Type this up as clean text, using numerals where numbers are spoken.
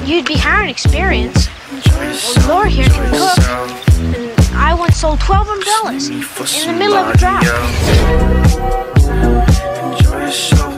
you'd be hiring experience. Well, Laura here can cook, and I once sold 12 umbrellas in the middle of a drought. Enjoy yourself.